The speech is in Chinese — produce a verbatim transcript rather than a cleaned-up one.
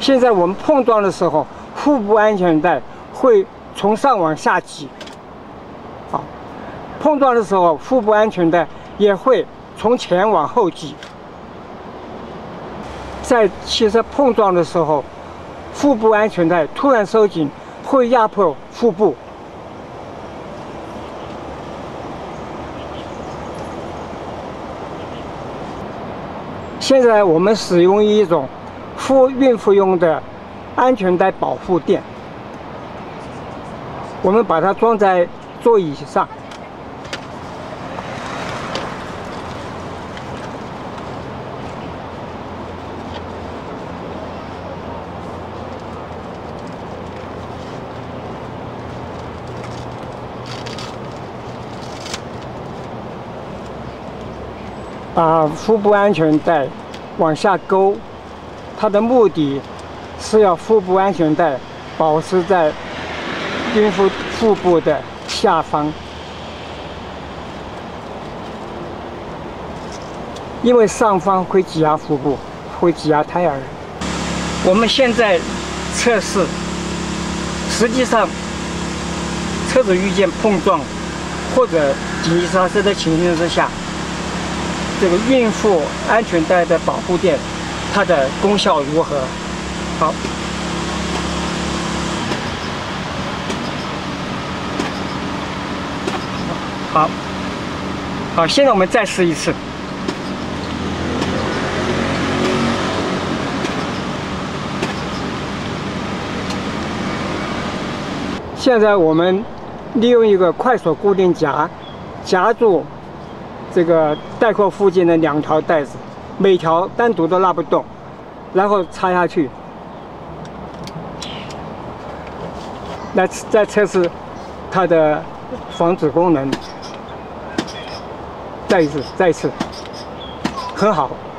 现在我们碰撞的时候，腹部安全带会从上往下挤。好，碰撞的时候，腹部安全带也会从前往后挤。在汽车碰撞的时候，腹部安全带突然收紧，会压迫腹部。现在我们使用一种妇孕妇用的安全带保护垫，我们把它装在座椅上。把腹部安全带往下勾，它的目的是要腹部安全带保持在孕妇腹部的下方，因为上方会挤压腹部，会挤压胎儿。我们现在测试，实际上车子遇见碰撞或者紧急刹车的情形之下，这个孕妇安全带的保护垫，它的功效如何？好，好，好，现在我们再试一次。现在我们利用一个快锁固定夹夹住这个带扣附近的两条带子，每条单独都拉不动，然后插下去，来再测试它的防止功能。再一次，再一次，很好。